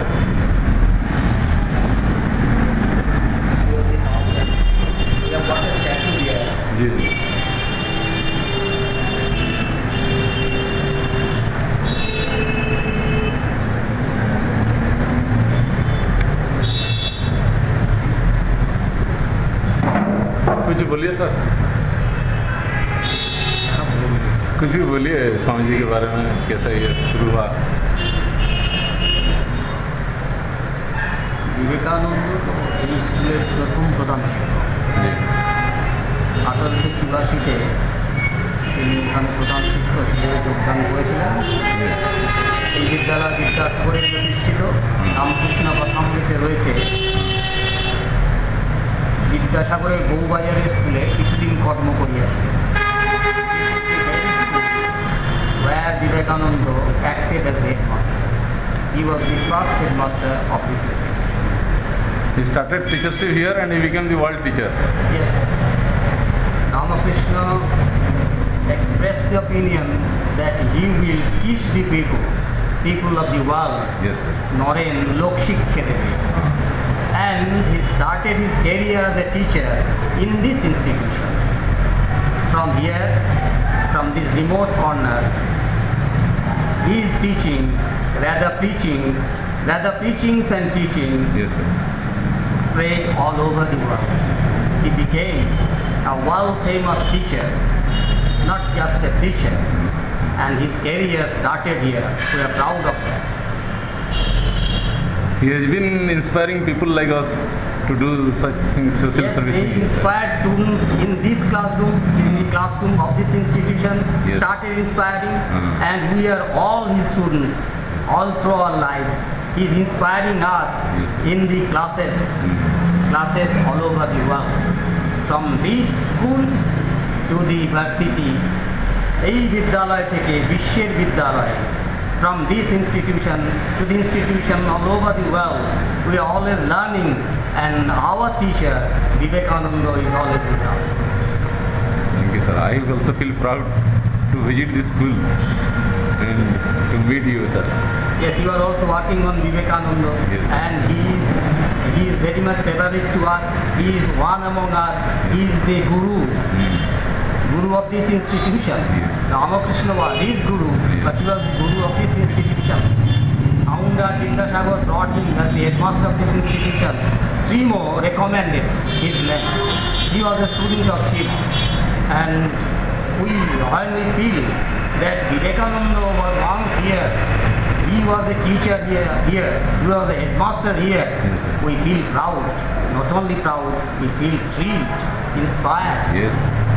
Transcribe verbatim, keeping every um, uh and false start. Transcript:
We have got a statue here. जी जी कुछ बोलिए sir, कुछ भी बोलिए स्वामी जी के बारे में, कैसा ये शुरू हुआ। বিবেকানন্দ তো এই স্কুলের প্রথম প্রধান শিক্ষক। जी আঠারোশো চুরাশিতে তিনি এখানে প্রধান শিক্ষক হিসেবে যোগদান করেছিলেন। जी এই বিদ্যালয় বিদ্যাসাগরে প্রতিষ্ঠিত। রামকৃষ্ণ কথামৃতে রয়েছে বিদ্যাসাগরের বউবাজারের স্কুলে কিছুদিন কর্ম করিয়াছিলেন। Where Vivekananda acted as the headmaster. He was the first headmaster of this institution. he started teachership here and he became the world teacher. Yes, Ramakrishna expressed the opinion that he will teach the people, people of the world, Yes sir. Naren Lok Shiksha Devi. And he started his career as a teacher in this institution. From here, from this remote corner, his teachings, rather preachings, rather preachings and teachings Yes sir. spread all over the world. He became a world famous teacher, not just a preacher, and his career started here. We are proud of that. He has been inspiring people like us to do such things, social Yes, service he things. inspired students in this classroom, in the classroom of this institution, Yes. started inspiring, Uh-huh. and we are all his students, all through our lives. He is inspiring us Yes. in the classes, Mm. classes all over the world. From this school to the university, এই বিদ্যালয় থেকে বিশ্বের বিদ্যালয়, from this institution to the institution all over the world, we are always learning, and our teacher Vivekananda is always with us. Thank you sir. I also feel proud to visit this school and to meet you sir. Yes, you are also working on Vivekananda, Yes. and he is, he is very much favorite to us. He is one among us. He is the guru, Mm. guru of this institution. Yes. Ramakrishna was his guru, Yes. but he was the guru of this institution. Founder Vidyasagar brought him as the headmaster of this institution. Srimo recommended his name. He was a student of Shiva, and we, when we feel that Vivekananda was once here, he was a teacher here, here, he was a headmaster here, Yes. we feel proud. Not only proud, we feel thrilled, inspired. Yes.